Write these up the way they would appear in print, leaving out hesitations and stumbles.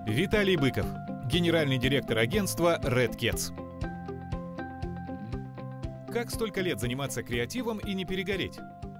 Виталий Быков, генеральный директор агентства Red Cats. Как столько лет заниматься креативом и не перегореть?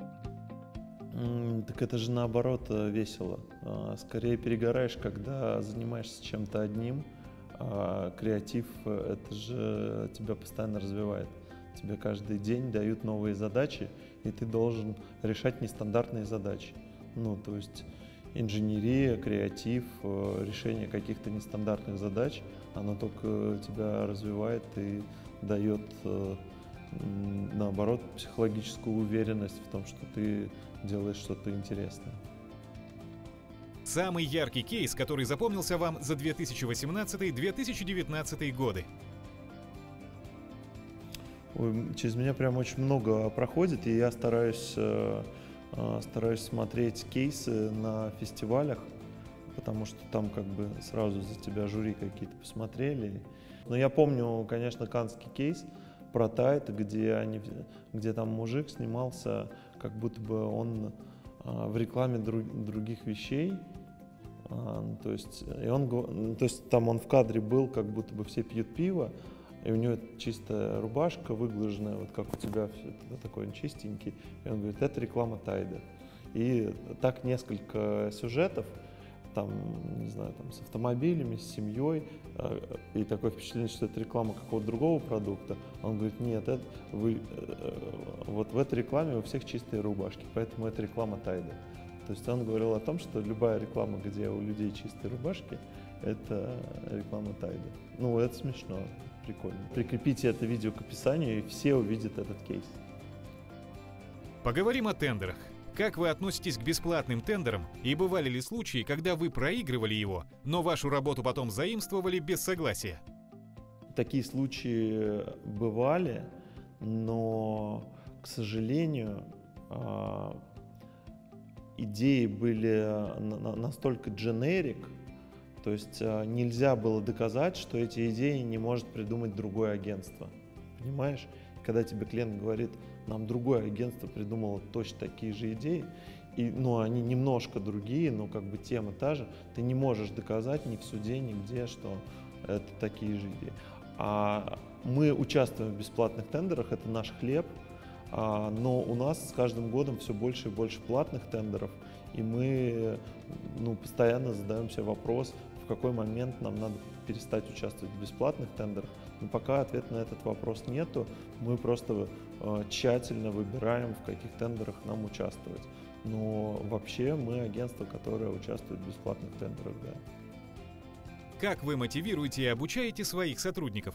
Так это же наоборот весело. Скорее перегораешь, когда занимаешься чем-то одним, а креатив это же тебя постоянно развивает. Тебе каждый день дают новые задачи, и ты должен решать нестандартные задачи. То есть инженерия, креатив, решение каких-то нестандартных задач, оно только тебя развивает и дает, наоборот, психологическую уверенность в том, что ты делаешь что-то интересное. Самый яркий кейс, который запомнился вам за 2018-2019 годы? Через меня прям очень много проходит, и я стараюсь смотреть кейсы на фестивалях, потому что там как бы сразу за тебя жюри какие-то посмотрели. Но я помню, конечно, каннский кейс про Tide, где там мужик снимался, как будто бы он в рекламе других вещей. То есть там он в кадре был, как будто бы все пьют пиво, и у него чистая рубашка выглаженная, вот как у тебя, такой он чистенький. И он говорит, это реклама Тайда. И так несколько сюжетов, там, не знаю, там, с автомобилями, с семьей, и такое впечатление, что это реклама какого-то другого продукта. Он говорит, нет, вот в этой рекламе у всех чистые рубашки, поэтому это реклама Тайда. То есть он говорил о том, что любая реклама, где у людей чистые рубашки, это реклама Тайда. Это смешно, прикольно. Прикрепите это видео к описанию, и все увидят этот кейс. Поговорим о тендерах. Как вы относитесь к бесплатным тендерам, и бывали ли случаи, когда вы проигрывали его, но вашу работу потом заимствовали без согласия? Такие случаи бывали, но, к сожалению, идеи были настолько generic, то есть нельзя было доказать, что эти идеи не может придумать другое агентство. Понимаешь? Когда тебе клиент говорит, нам другое агентство придумало точно такие же идеи, они немножко другие, но как бы тема та же, ты не можешь доказать ни в суде, нигде, что это такие же идеи. А мы участвуем в бесплатных тендерах, это наш хлеб, но у нас с каждым годом все больше и больше платных тендеров, и мы постоянно задаем себе вопрос, в какой момент нам надо перестать участвовать в бесплатных тендерах. Но пока ответа на этот вопрос нету, мы просто тщательно выбираем, в каких тендерах нам участвовать. Но вообще мы агентство, которое участвует в бесплатных тендерах, да. Как вы мотивируете и обучаете своих сотрудников?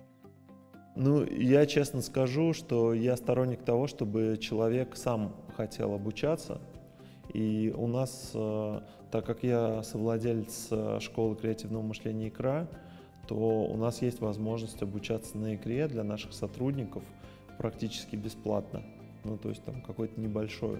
Я честно скажу, что я сторонник того, чтобы человек сам хотел обучаться. И у нас, так как я совладелец школы креативного мышления «Икра», то у нас есть возможность обучаться на «Икре» для наших сотрудников практически бесплатно. То есть там какую-то небольшую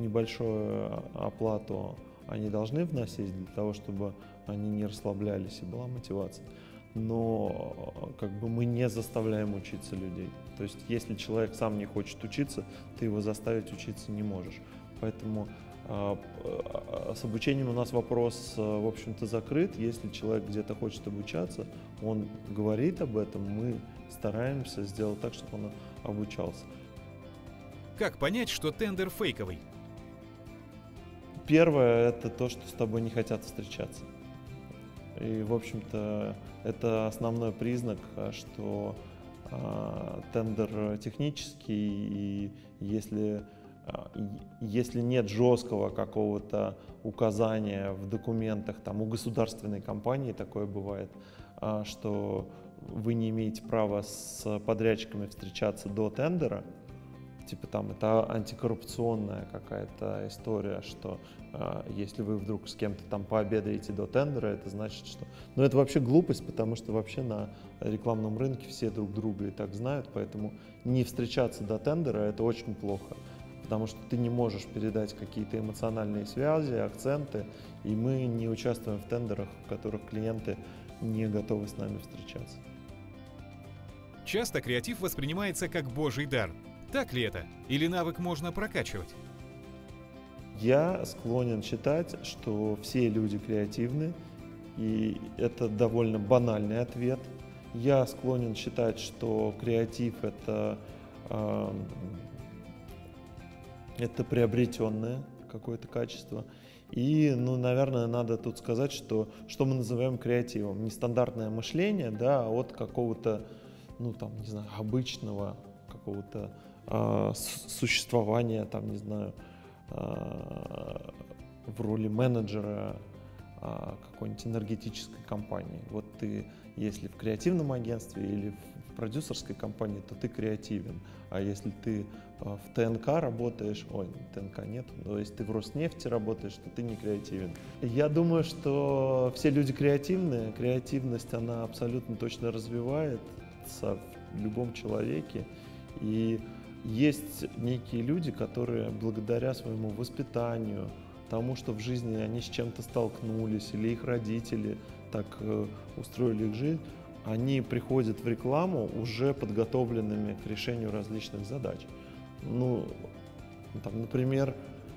оплату они должны вносить для того, чтобы они не расслаблялись и была мотивация. Но как бы мы не заставляем учиться людей. То есть если человек сам не хочет учиться, ты его заставить учиться не можешь. Поэтому с обучением у нас вопрос, в общем-то, закрыт. Если человек где-то хочет обучаться, он говорит об этом, мы стараемся сделать так, чтобы он обучался. Как понять, что тендер фейковый? Первое – это то, что с тобой не хотят встречаться. И, в общем-то, это основной признак, что тендер технический, и если нет жесткого какого-то указания в документах, там у государственной компании такое бывает, что вы не имеете права с подрядчиками встречаться до тендера, это антикоррупционная какая-то история, что если вы вдруг с кем-то там пообедаете до тендера, это значит, что... это вообще глупость, потому что вообще на рекламном рынке все друг друга и так знают, поэтому не встречаться до тендера – это очень плохо, потому что ты не можешь передать какие-то эмоциональные связи, акценты, и мы не участвуем в тендерах, в которых клиенты не готовы с нами встречаться. Часто креатив воспринимается как божий дар. Так ли это? Или навык можно прокачивать? Я склонен считать, что все люди креативны, И это довольно банальный ответ. Я склонен считать, что креатив это приобретенное какое-то качество. И, наверное, надо тут сказать, что мы называем креативом. Не стандартное мышление, да, а от какого-то, не знаю, обычного какого-то существования, там, не знаю, в роли менеджера какой-нибудь энергетической компании. Вот ты, если в креативном агентстве или в продюсерской компании, то ты креативен. А если ты в ТНК работаешь, ТНК нет, но если ты в Роснефти работаешь, то ты не креативен. Я думаю, что все люди креативные. Креативность, она абсолютно точно развивается в любом человеке. И есть некие люди, которые благодаря своему воспитанию, тому, что в жизни они с чем-то столкнулись, или их родители так устроили их жизнь, они приходят в рекламу уже подготовленными к решению различных задач. Например,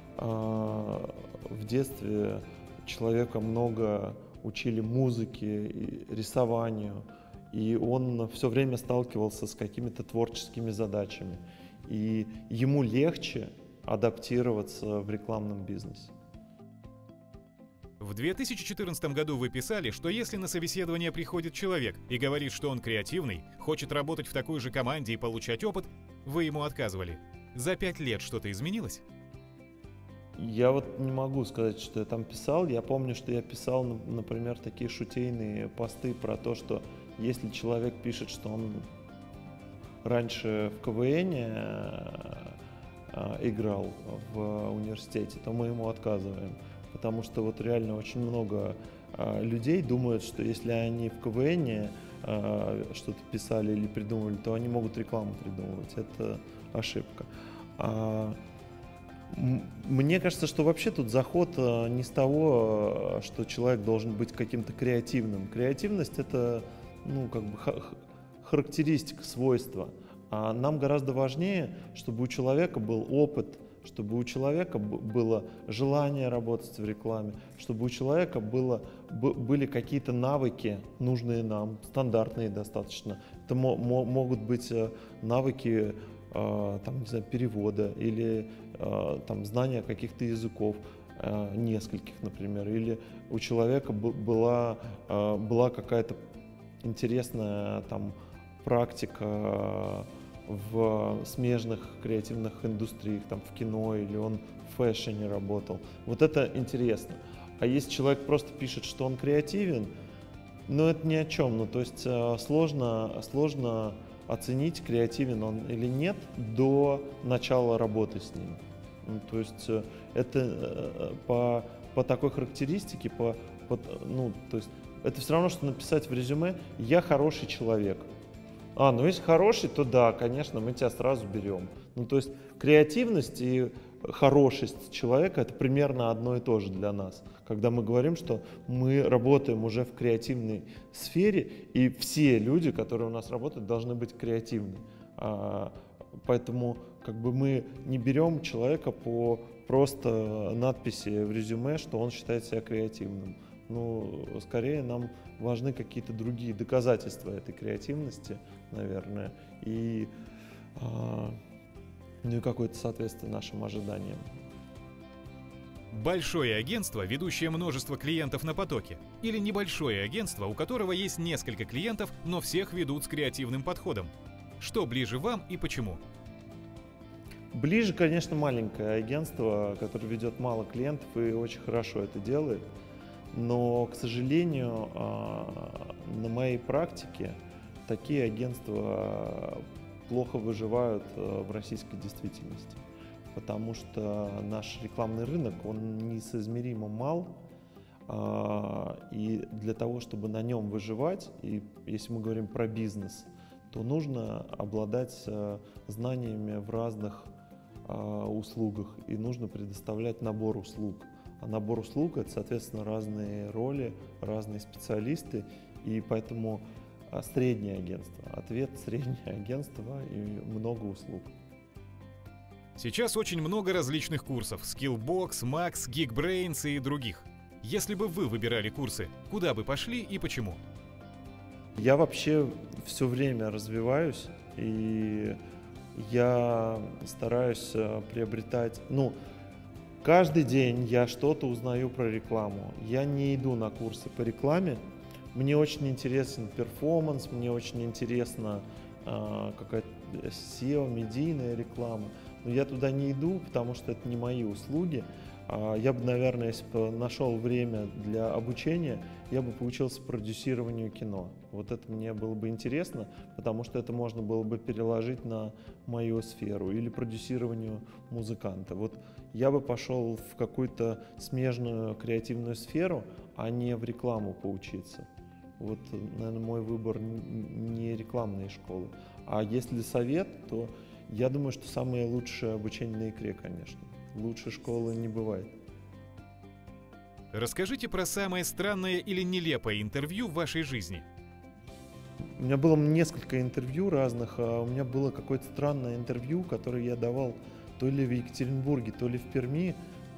в детстве человека много учили музыке, и рисованию, и он все время сталкивался с какими-то творческими задачами. И ему легче адаптироваться в рекламном бизнесе. В 2014 году вы писали, что если на собеседование приходит человек и говорит, что он креативный, хочет работать в такой же команде и получать опыт, вы ему отказывали. За 5 лет что-то изменилось? Я не могу сказать, что я там писал. Я помню, что я писал, например, такие шутейные посты про то, что если человек пишет, что он раньше в КВНе играл в университете, то мы ему отказываем. Потому что реально очень много людей думают, что если они в КВНе что-то писали или придумывали, то они могут рекламу придумывать. Это ошибка. Мне кажется, что вообще тут заход не с того, что человек должен быть каким-то креативным. Креативность — это характеристика, свойство. А нам гораздо важнее, чтобы у человека был опыт, чтобы у человека было желание работать в рекламе, чтобы у человека были какие-то навыки, нужные нам, стандартные достаточно. Это могут быть навыки перевода или знания каких-то языков, нескольких, например, или у человека была какая-то интересная практика в смежных креативных индустриях, в кино, или он в фэшне работал. Вот это интересно. А если человек просто пишет, что он креативен, это ни о чем. То есть сложно оценить, креативен он или нет, до начала работы с ним. То есть это по такой характеристике, то есть это все равно, что написать в резюме «я хороший человек». Если хороший, то да, конечно, мы тебя сразу берем. То есть креативность и хорошесть человека — это примерно одно и то же для нас. Когда мы говорим, что мы работаем уже в креативной сфере, и все люди, которые у нас работают, должны быть креативны. Поэтому мы не берем человека по просто надписи в резюме, что он считает себя креативным. Скорее нам важны какие-то другие доказательства этой креативности, наверное, и какое-то соответствие нашим ожиданиям. Большое агентство, ведущее множество клиентов на потоке, или небольшое агентство, у которого есть несколько клиентов, но всех ведут с креативным подходом? Что ближе вам и почему? Ближе, конечно, маленькое агентство, которое ведет мало клиентов и очень хорошо это делает. Но, к сожалению, на моей практике такие агентства плохо выживают в российской действительности, потому что наш рекламный рынок, он несоизмеримо мал, и для того, чтобы на нем выживать, и если мы говорим про бизнес, то нужно обладать знаниями в разных услугах, и нужно предоставлять набор услуг. А набор услуг — это, соответственно, разные роли, разные специалисты, и поэтому среднее агентство. Ответ — среднее агентство и много услуг. Сейчас очень много различных курсов — Skillbox, Max, Geekbrains и других. Если бы вы выбирали курсы, куда бы пошли и почему? Я вообще все время развиваюсь, и я стараюсь приобретать, ну, каждый день я что-то узнаю про рекламу. Я не иду на курсы по рекламе. Мне очень интересен перформанс, мне очень интересна какая-то SEO, медийная реклама. Но я туда не иду, потому что это не мои услуги. Я бы, наверное, если бы нашел время для обучения, я бы поучился продюсированию кино. Вот это мне было бы интересно, потому что это можно было бы переложить на мою сферу или продюсированию музыканта. Вот я бы пошел в какую-то смежную креативную сферу, а не в рекламу поучиться. Вот, наверное, мой выбор не рекламные школы. А если совет, то я думаю, что самое лучшее обучение на икре, конечно. Лучше школы не бывает. Расскажите про самое странное или нелепое интервью в вашей жизни. У меня было несколько интервью разных. У меня было какое-то странное интервью, которое я давал то ли в Екатеринбурге, то ли в Перми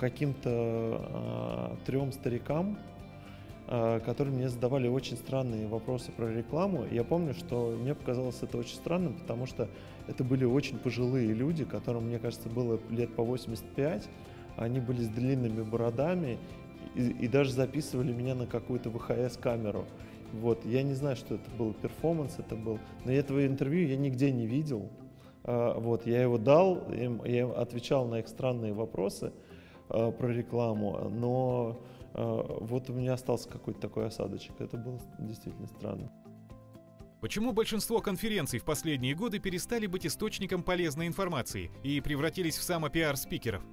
каким-то 3 старикам, которые мне задавали очень странные вопросы про рекламу. Я помню, что мне показалось это очень странным, потому что это были очень пожилые люди, которым, мне кажется, было лет по 85. Они были с длинными бородами и даже записывали меня на какую-то ВХС-камеру. Вот. Я не знаю, что это был, перформанс это был. Но этого интервью я нигде не видел. Вот. Я его дал, я отвечал на их странные вопросы про рекламу, но вот у меня остался какой-то такой осадочек. Это было действительно странно. Почему большинство конференций в последние годы перестали быть источником полезной информации и превратились в самопиар спикеров?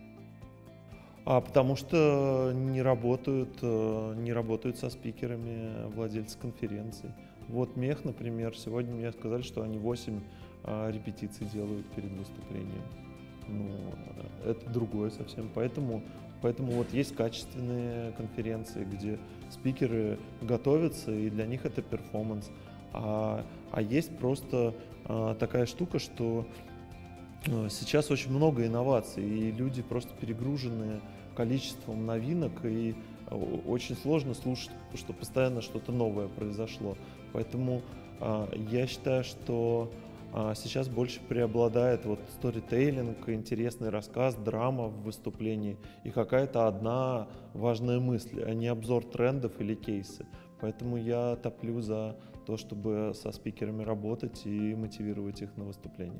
Потому что не работают со спикерами владельцы конференций. Вот Мех, например, сегодня мне сказали, что они 8 репетиций делают перед выступлением. Ну, это другое совсем. Поэтому вот есть качественные конференции, где спикеры готовятся, и для них это перформанс. А есть просто такая штука, что сейчас очень много инноваций, и люди просто перегружены количеством новинок, и очень сложно слушать, что постоянно что-то новое произошло. Поэтому я считаю, что сейчас больше преобладает вот сторителлинг, интересный рассказ, драма в выступлении и какая-то одна важная мысль, а не обзор трендов или кейсы. Поэтому я топлю за то, чтобы со спикерами работать и мотивировать их на выступление.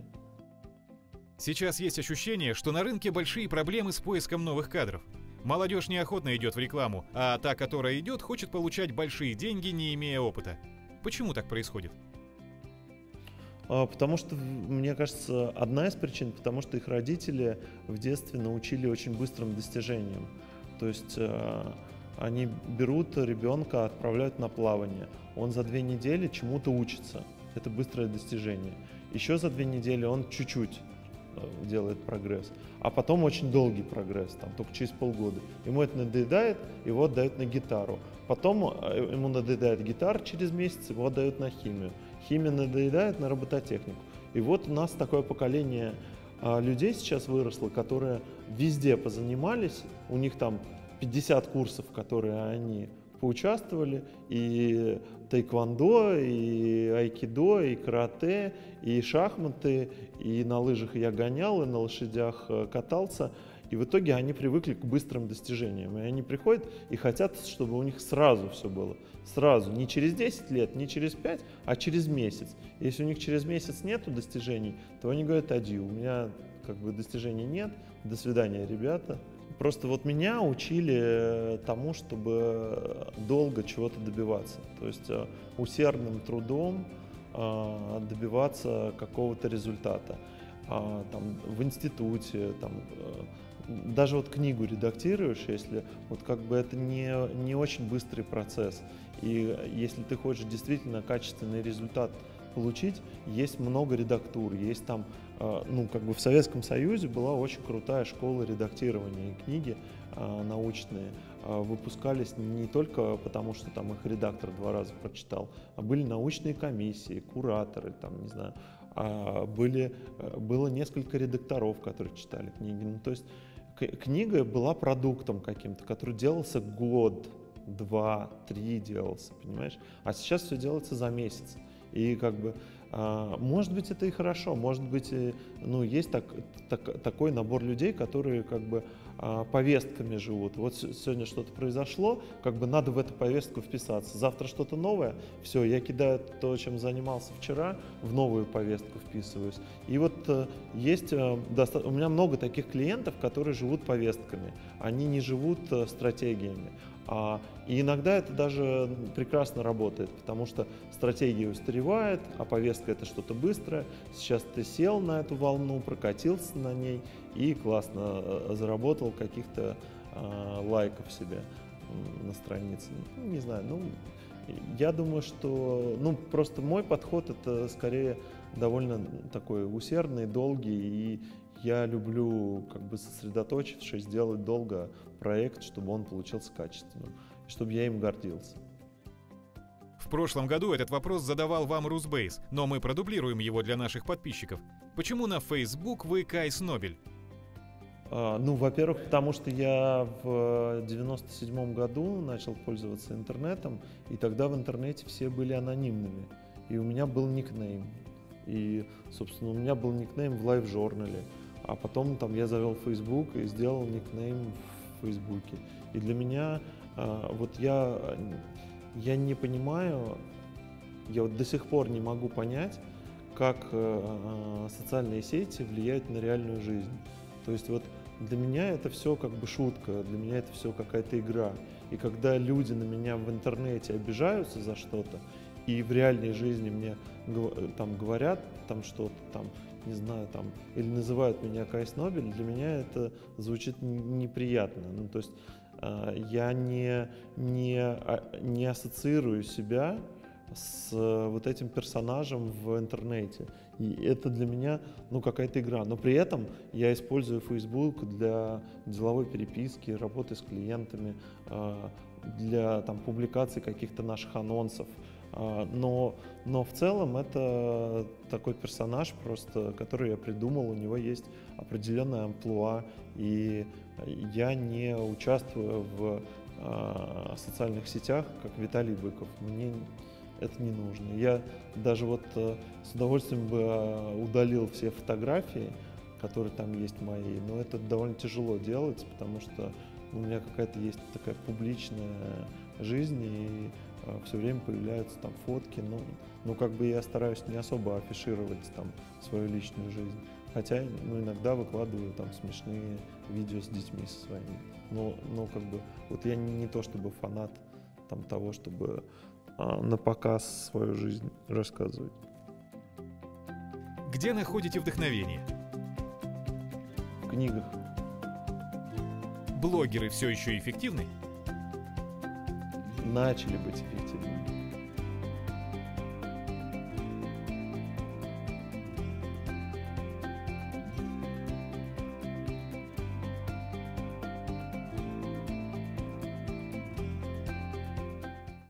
Сейчас есть ощущение, что на рынке большие проблемы с поиском новых кадров. Молодежь неохотно идет в рекламу, а та, которая идет, хочет получать большие деньги, не имея опыта. Почему так происходит? Потому что, мне кажется, одна из причин, потому что их родители в детстве научили очень быстрым достижениям. То есть они берут ребенка, отправляют на плавание. Он за 2 недели чему-то учится. Это быстрое достижение. Еще за 2 недели он чуть-чуть делает прогресс. А потом очень долгий прогресс, там, только через полгода. Ему это надоедает, его отдают на гитару. Потом ему надоедает гитара через месяц, его отдают на химию. Химия надоедает на робототехнику. И вот у нас такое поколение людей сейчас выросло, которые везде позанимались, у них там 50 курсов, которые они поучаствовали, и тайквондо, и айкидо, и карате, и шахматы, и на лыжах я гонял, и на лошадях катался. И в итоге они привыкли к быстрым достижениям. И они приходят и хотят, чтобы у них сразу все было. Сразу. Не через 10 лет, не через 5, а через месяц. Если у них через месяц нету достижений, то они говорят: адью, у меня как бы достижений нет, до свидания, ребята. Просто вот меня учили тому, чтобы долго чего-то добиваться. То есть усердным трудом добиваться какого-то результата. Там, в институте, там, даже вот книгу редактируешь, если вот как бы это не очень быстрый процесс. И если ты хочешь действительно качественный результат получить, есть много редактур, есть там, ну, как бы в Советском Союзе была очень крутая школа редактирования, и книги научные выпускались не только потому, что там их редактор 2 раза прочитал, а были научные комиссии, кураторы, там, не знаю, было несколько редакторов, которые читали книги. Ну, то есть книга была продуктом каким-то, который делался год, 2, 3 делался, понимаешь? А сейчас все делается за месяц. И как бы, может быть, это и хорошо, может быть, ну, есть такой набор людей, которые как бы повестками живут. Вот сегодня что-то произошло, как бы надо в эту повестку вписаться. Завтра что-то новое, все, я кидаю то, чем занимался вчера, в новую повестку вписываюсь. И вот есть, у меня много таких клиентов, которые живут повестками, они не живут стратегиями. И иногда это даже прекрасно работает, потому что стратегия устаревает, а повестка — это что-то быстрое. Сейчас ты сел на эту волну, прокатился на ней и классно заработал каких-то лайков себе на странице. Ну, не знаю, ну, я думаю, что, ну, просто мой подход — это скорее довольно такой усердный, долгий, и я люблю, как бы сосредоточившись, делать долго проект, чтобы он получился качественным, чтобы я им гордился. В прошлом году этот вопрос задавал вам Русбейс, но мы продублируем его для наших подписчиков. Почему на Facebook вы Кай Снобель? Ну, во-первых, потому что я в 97 году начал пользоваться интернетом, и тогда в интернете все были анонимными, и у меня был никнейм. И, собственно, у меня был никнейм в LiveJournal, а потом там я завел Facebook и сделал никнейм в Фейсбуке. И для меня, вот я не понимаю, я вот до сих пор не могу понять, как социальные сети влияют на реальную жизнь. То есть вот для меня это все как бы шутка, для меня это все какая-то игра. И когда люди на меня в интернете обижаются за что-то, и в реальной жизни мне там говорят там что-то, там, не знаю, там, или называют меня Кай Снобель, для меня это звучит неприятно. Ну, то есть я не ассоциирую себя с вот этим персонажем в интернете. И это для меня, ну, какая-то игра. Но при этом я использую Facebook для деловой переписки, работы с клиентами, для там публикации каких-то наших анонсов. Но в целом это такой персонаж просто, который я придумал, у него есть определенная амплуа, и я не участвую в социальных сетях, как Виталий Быков. Мне это не нужно. Я даже вот с удовольствием бы удалил все фотографии, которые там есть мои, но это довольно тяжело делать, потому что у меня какая-то есть такая публичная жизнь, и все время появляются там фотки, ну как бы я стараюсь не особо афишировать там свою личную жизнь, хотя ну, иногда выкладываю там смешные видео с детьми со своими, но как бы вот я не то чтобы фанат там того, чтобы на показ свою жизнь рассказывать. Где находите вдохновение? В книгах. Блогеры все еще эффективны? Начали быть эффективными.